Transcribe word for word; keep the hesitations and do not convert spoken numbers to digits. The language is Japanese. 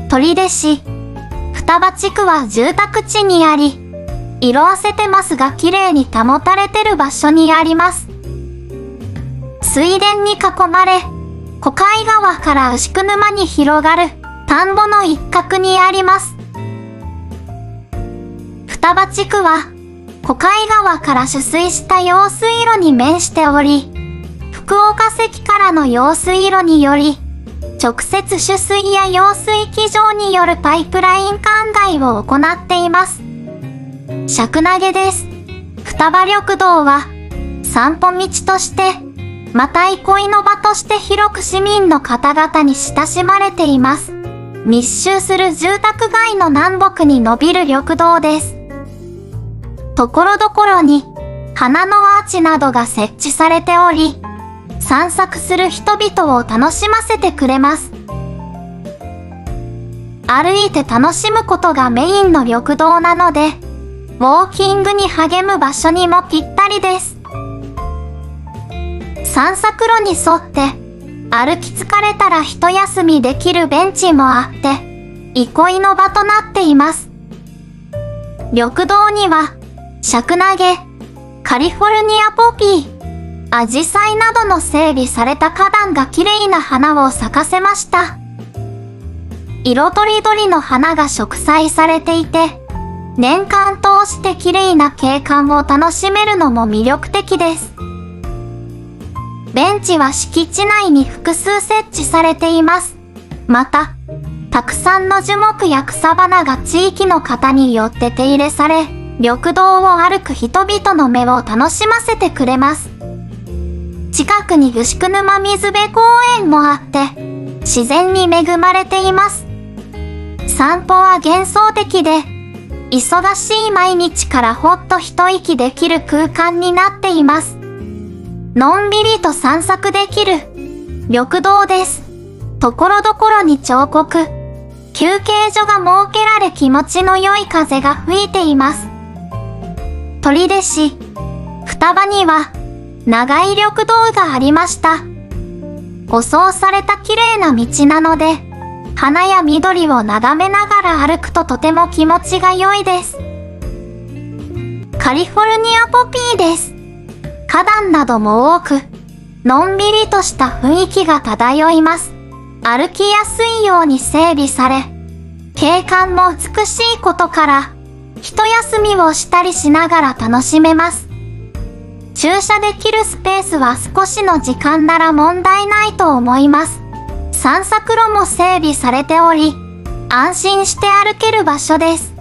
取手市双葉地区は住宅地にあり、色あせてますが綺麗に保たれてる場所にあります。水田に囲まれ、小海川から牛久沼に広がる田んぼの一角にあります。双葉地区は小海川から取水した用水路に面しており、福岡関からの用水路により、直接取水や用水機場によるパイプライン灌漑を行っています。尺投げです。双葉緑道は散歩道として、また憩いの場として広く市民の方々に親しまれています。密集する住宅街の南北に伸びる緑道です。ところどころに花のアーチなどが設置されており、散策する人々を楽しませてくれます。歩いて楽しむことがメインの緑道なので、ウォーキングに励む場所にもぴったりです。散策路に沿って歩き疲れたら一休みできるベンチもあって、憩いの場となっています。緑道には、尺投げ、カリフォルニアポピー、アジサイなどの整備された花壇が綺麗な花を咲かせました。色とりどりの花が植栽されていて、年間通して綺麗な景観を楽しめるのも魅力的です。ベンチは敷地内に複数設置されています。また、たくさんの樹木や草花が地域の方によって手入れされ、緑道を歩く人々の目を楽しませてくれます。近くに牛久沼水辺公園もあって、自然に恵まれています。散歩は幻想的で、忙しい毎日からほっと一息できる空間になっています。のんびりと散策できる緑道です。ところどころに彫刻、休憩所が設けられ気持ちの良い風が吹いています。取手市双葉には長い緑道がありました。舗装された綺麗な道なので、花や緑を眺めながら歩くととても気持ちが良いです。カリフォルニアポピーです。花壇なども多く、のんびりとした雰囲気が漂います。歩きやすいように整備され、景観も美しいことから、一休みをしたりしながら楽しめます。駐車できるスペースは少しの時間なら問題ないと思います。散策路も整備されており、安心して歩ける場所です。